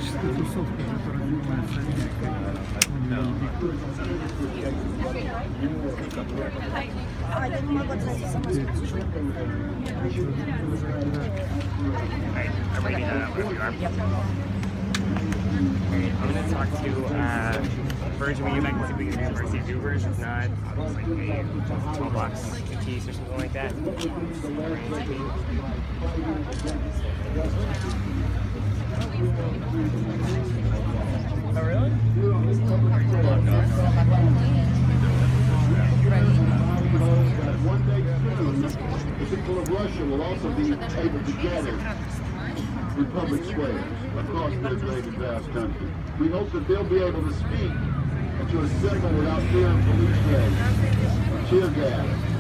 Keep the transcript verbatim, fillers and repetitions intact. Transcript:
политическая тусовка, которая занимается Америкой. А, я не могу отразить сама специфику. Alright, I'm reading that up. Okay, I'm going to talk to uh, Virgin. Will you back and see if we can reimburse you Ubers? If not, I'll just like pay you twelve bucks a piece or something like that. Oh, really? One day soon, the people of Russia will also be able to gather in public squares across their great and vast country. We hope that they'll be able to speak and to assemble without fear of police raids, tear gas,